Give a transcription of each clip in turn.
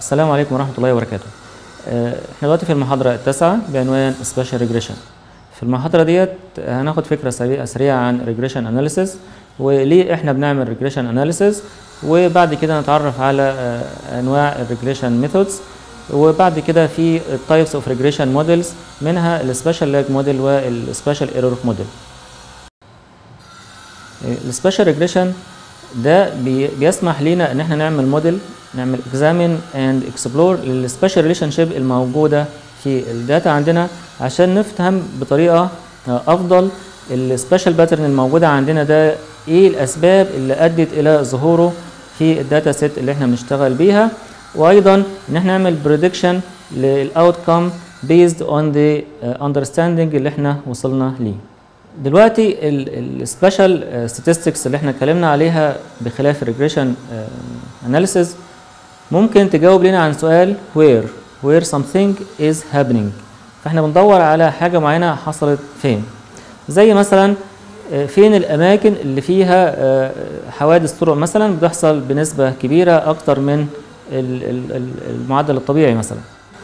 السلام عليكم ورحمة الله وبركاته. احنا دلوقتي في المحاضرة التاسعة بعنوان Spatial Regression. في المحاضرة ديت هناخد فكرة سريعة عن Regression Analysis وليه احنا بنعمل Regression Analysis، وبعد كده نتعرف على انواع Regression Methods، وبعد كده في Types of Regression Models منها Spatial Lag Model Spatial Error Model. Spatial Regression ده بيسمح لينا ان احنا نعمل موديل، نعمل examine and explore للسبيشال ريليشن شيب الموجوده في الداتا عندنا عشان نفهم بطريقه افضل السبيشال باترن الموجوده عندنا ده ايه الاسباب اللي ادت الى ظهوره في الداتا سيت اللي احنا بنشتغل بيها، وايضا ان احنا نعمل بريدكشن للاوتكم بيزد اون ذا اندرستاندينج اللي احنا وصلنا ليه. دلوقتي السبيشال statistics اللي احنا اتكلمنا عليها بخلاف الريجريشن اناليسيز ممكن تجاوب لنا عن سؤال where something is happening، فاحنا بندور على حاجه معينه حصلت فين، زي مثلا فين الاماكن اللي فيها حوادث طرق مثلا بتحصل بنسبه كبيره اكتر من المعدل الطبيعي مثلا.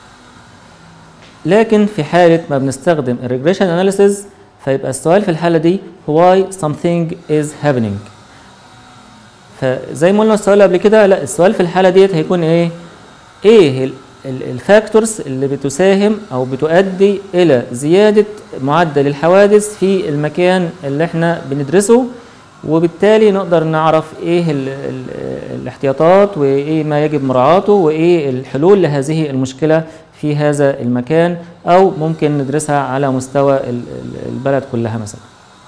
لكن في حاله ما بنستخدم الريجريشن اناليسيز فيبقى السؤال في الحالة دي why something is happening. فزي ما قلنا السؤال قبل كده، لا السؤال في الحالة ديت هيكون ايه الفاكتورز اللي بتساهم او بتؤدي الى زيادة معدل الحوادث في المكان اللي احنا بندرسه، وبالتالي نقدر نعرف ايه الاحتياطات وايه ما يجب مراعاته وايه الحلول لهذه المشكلة في هذا المكان، او ممكن ندرسها على مستوى البلد كلها مثلا.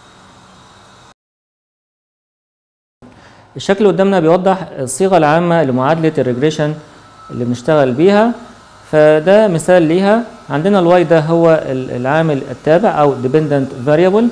الشكل اللي قدامنا بيوضح الصيغه العامه لمعادله الريجريشن اللي بنشتغل بيها، فده مثال ليها. عندنا الواي ده هو العامل التابع او dependent variable،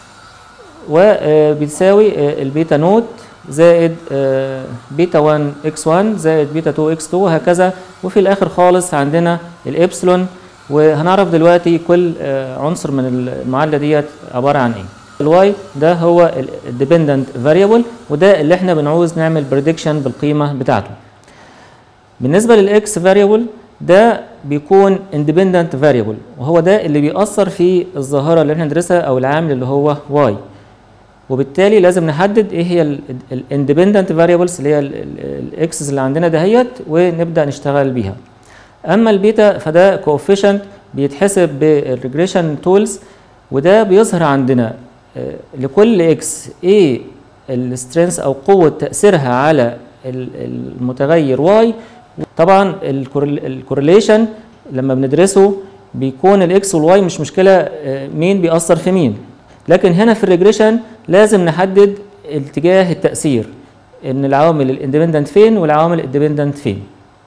وبيساوي البيتا نوت زائد بيتا 1 x1 زائد بيتا 2 x2 وهكذا، وفي الاخر خالص عندنا الابسلون، وهنعرف دلوقتي كل عنصر من المعادله ديت عباره عن ايه. الواي ده هو الديبندنت فاريبل، وده اللي احنا بنعوز نعمل بريدكشن بالقيمه بتاعته. بالنسبه للاكس فاريبل ده بيكون اندبندنت فاريبل، وهو ده اللي بيأثر في الظاهره اللي احنا ندرسها او العامل اللي هو واي، وبالتالي لازم نحدد ايه هي الاندبندنت فاريبلز اللي هي الاكسس اللي عندنا دهيت ونبدا نشتغل بيها. اما البيتا فده كوفيشنت بيتحسب بالريجريشن تولز، وده بيظهر عندنا لكل اكس ايه السترينث او قوه تاثيرها على المتغير واي. طبعا الكورليشن لما بندرسه بيكون الاكس والواي مش مشكله مين بيأثر في مين، لكن هنا في الريجريشن لازم نحدد اتجاه التأثير، ان العوامل الاندبندنت فين والعوامل الديبندنت فين.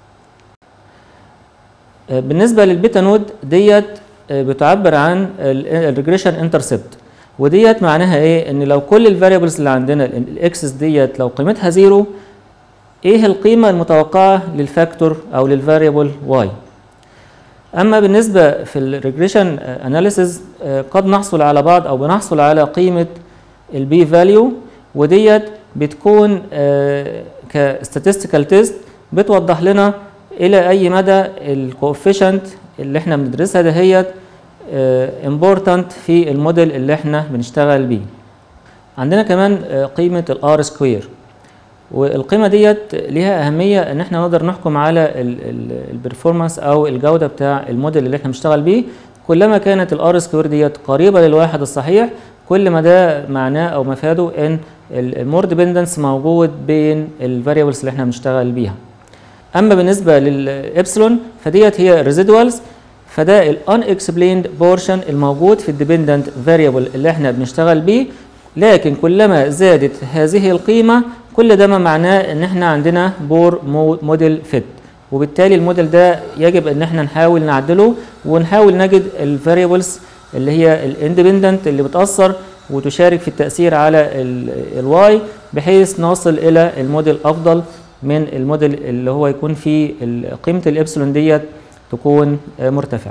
بالنسبه للبيتا نود ديت بتعبر عن الريجريشن انترسبت، وديت معناها ايه؟ ان لو كل الفاريبلز اللي عندنا الاكسس ديت لو قيمتها زيرو، ايه القيمه المتوقعه للفاكتور او للفاريبل واي. اما بالنسبه في الريجريشن اناليسيز قد نحصل على بعض او بنحصل على قيمه البي فاليو، وديت بتكون كستاتستيكال تيست بتوضح لنا الى اي مدى الكوفيشنت اللي احنا بندرسها دهيت امبورتنت في الموديل اللي احنا بنشتغل بيه. عندنا كمان قيمه الار سكوير، والقيمه ديت ليها اهميه ان احنا نقدر نحكم على البرفورمانس او الجوده بتاع الموديل اللي احنا بنشتغل بيه. كلما كانت الار سكوير ديت قريبه للواحد الصحيح كل ما ده معناه او مفاده ان المور ديبندنس موجود بين الفاريبلز اللي احنا بنشتغل بيها. اما بالنسبه للابسلون فديت هي الريزيدوالز، فده الان اكسبليند بورشن الموجود في الديبندنت فاريبل اللي احنا بنشتغل بيه، لكن كلما زادت هذه القيمه كل ده ما معناه ان احنا عندنا بور موديل فيت، وبالتالي الموديل ده يجب ان احنا نحاول نعدله ونحاول نجد الفاريبلز اللي هي الاندبندنت اللي بتاثر وتشارك في التاثير على الواي، بحيث نصل الى الموديل افضل من الموديل اللي هو يكون فيه قيمه الابسلون ديت تكون مرتفعه.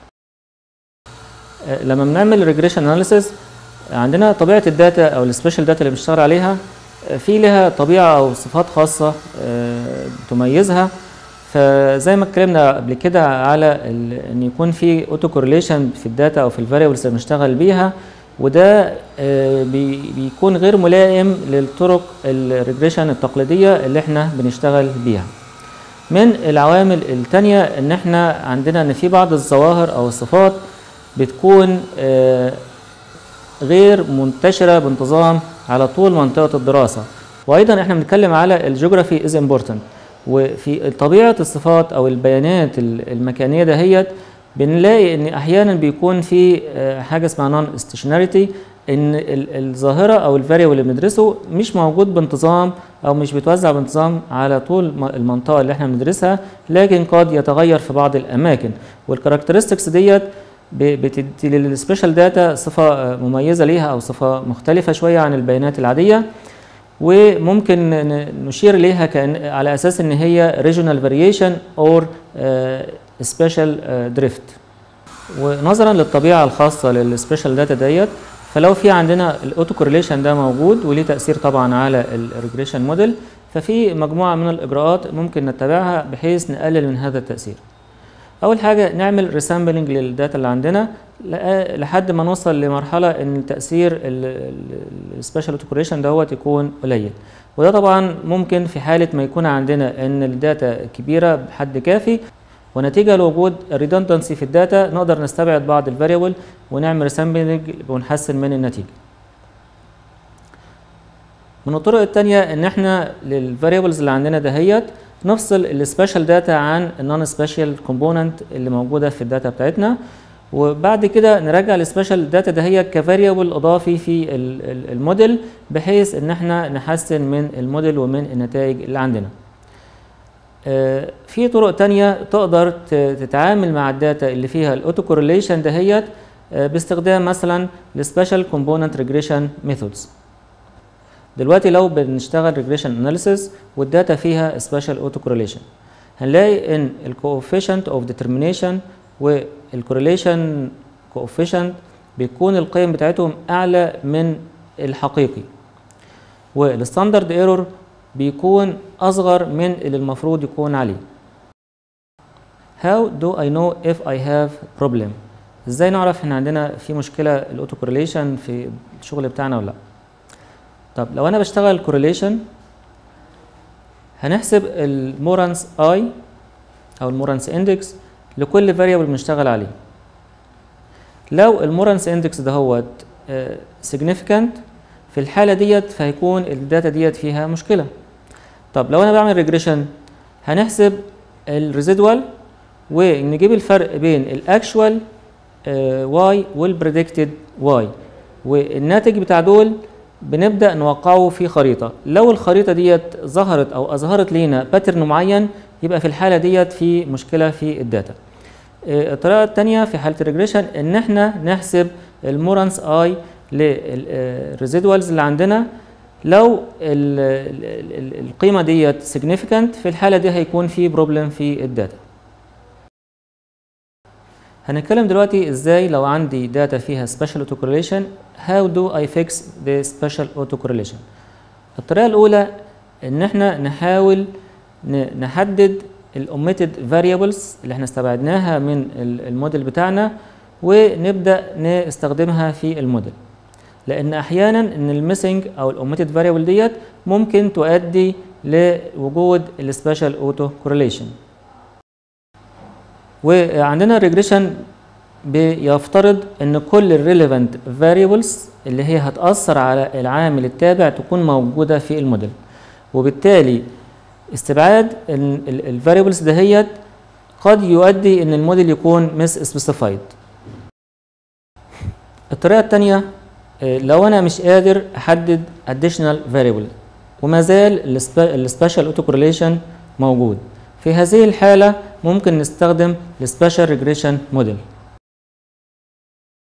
لما بنعمل ريجريشن اناليسيس عندنا طبيعه الداتا او السبيشال داتا اللي بنشتغل عليها في لها طبيعه او صفات خاصه تميزها، فزي ما اتكلمنا قبل كده على ان يكون في اوتو كورليشن في الداتا او في الفاريبلز اللي بنشتغل بيها، وده بيكون غير ملائم للطرق الريجريشن التقليديه اللي احنا بنشتغل بيها. من العوامل التانية ان احنا عندنا ان في بعض الظواهر او الصفات بتكون غير منتشره بانتظام على طول منطقه الدراسه، وايضا احنا بنتكلم على الجيوغرافي از امبورتنت. وفي طبيعه الصفات او البيانات المكانيه دهيت بنلاقي ان احيانا بيكون في حاجه اسمها نون ستيشناريتي، ان الظاهره او الفاريبل اللي بندرسه مش موجود بانتظام او مش بيتوزع بانتظام على طول المنطقه اللي احنا بندرسها، لكن قد يتغير في بعض الاماكن. والكاركترستكس ديت بتدي للسبيشال داتا صفه مميزه ليها او صفه مختلفه شويه عن البيانات العاديه، وممكن نشير ليها على اساس ان هي regional variation or special drift. ونظرا للطبيعه الخاصه للسبيشال داتا ديت، فلو في عندنا الاوتو كورليشن ده موجود وليه تاثير طبعا على الريجريشن موديل، ففي مجموعه من الاجراءات ممكن نتبعها بحيث نقلل من هذا التاثير. اول حاجه نعمل ريسامبلنج للداتا اللي عندنا لحد ما نوصل لمرحله ان تاثير السبيشال اوتو كورليشن دوت يكون قليل، وده طبعا ممكن في حاله ما يكون عندنا ان الداتا كبيره بحد كافي، ونتيجه لوجود ريدندنسي في الداتا نقدر نستبعد بعض الفاريبل ونعمل ريسامبلنج ونحسن من النتيجه. من الطرق الثانيه ان احنا للفاريبلز اللي عندنا دهيت نفصل السبيشال داتا عن النون سبيشال كومبوننت اللي موجوده في الداتا بتاعتنا، وبعد كده نرجع السبيشال داتا دهيت كفاريبل اضافي في الموديل بحيث ان احنا نحسن من الموديل ومن النتائج اللي عندنا. في طرق تانية تقدر تتعامل مع الداتا اللي فيها الاوتو كورليشن دهيت باستخدام مثلا السبيشال كومبوننت ريجريشن ميثودز. دلوقتي لو بنشتغل ريجريشن اناليسيس والداتا فيها سبيشال اوتو كورليشن، هنلاقي ان الكوفيشنت اوف ديترمينيشن والكورليشن كوفيشنت بيكون القيم بتاعتهم اعلى من الحقيقي، والستاندرد ايرور بيكون اصغر من اللي المفروض يكون عليه. How do I know if I have problem؟ ازاي نعرف ان عندنا في مشكله الاوتو كورليشن في الشغل بتاعنا ولا لا؟ طب لو انا بشتغل كورليشن هنحسب المورانس اي او المورانس اندكس لكل فاريبل بنشتغل عليه. لو المورانس اندكس دهوت significant في الحاله ديت فهيكون الداتا ديت فيها مشكله. طب لو انا بعمل ريجريشن هنحسب الريزيدوال ونجيب الفرق بين الاكشوال واي والبريدكتد واي، والناتج بتاع دول بنبدا نوقعه في خريطه. لو الخريطه ديت ظهرت او اظهرت لينا باترن معين يبقى في الحاله ديت في مشكله في الداتا. الطريقه الثانيه في حاله الريجريشن ان احنا نحسب المورانس اي للريزيدوالز اللي عندنا. لو القيمه ديت significant في الحاله دي هيكون في بروبلم في الداتا. هنتكلم دلوقتي ازاي لو عندي داتا فيها special autocorrelation how do I fix the special autocorrelation. الطريقه الاولى ان احنا نحاول نحدد الاوميتد variables اللي احنا استبعدناها من الموديل بتاعنا ونبدا نستخدمها في الموديل، لان احيانا ان الميسنج او الاوميتد فاريبل ديت ممكن تؤدي لوجود السبيشال اوتو كورليشن. وعندنا الريجريشن بيفترض ان كل الريليفنت فاريبلز اللي هي هتاثر على العامل التابع تكون موجوده في الموديل، وبالتالي استبعاد الفاريبلز دهيت قد يؤدي ان الموديل يكون مس سبيسيفايد. الطريقه الثانيه لو انا مش قادر احدد additional variable وما زال السبيشال اوتو كورليشن موجود، في هذه الحاله ممكن نستخدم السبيشال ريجريشن موديل.